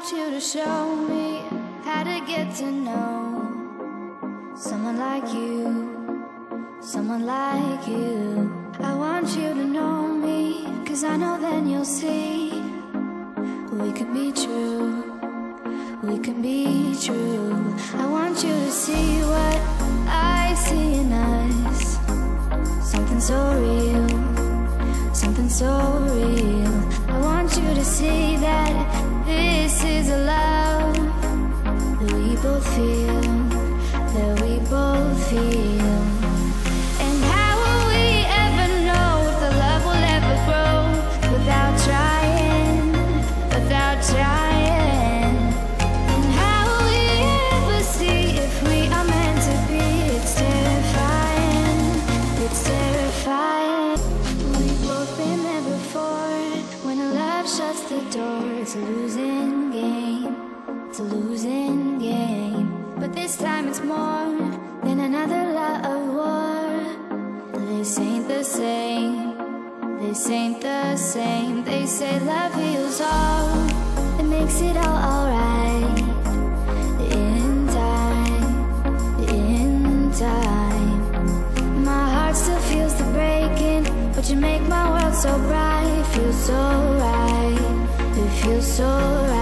want you to show me how to get to know someone like you, someone like you. I want you to know me, 'cause I know then you'll see we could be true, we can be true. I want you to see what I see in us, something so real, something so real. I want you to see that this is a love that we both feel, that we both feel. And how will we ever know if the love will ever grow without trying, without trying? And how will we ever see if we are meant to be? It's terrifying, it's terrifying. We've both been there before, when a love shuts the door. It's a losing game, it's a losing game. But this time it's more than another love war. This ain't the same, this ain't the same. They say love heals all, it makes it all alright. In time, in time. My heart still feels the breaking, but you make my world so bright. It feels so right, it feels so right.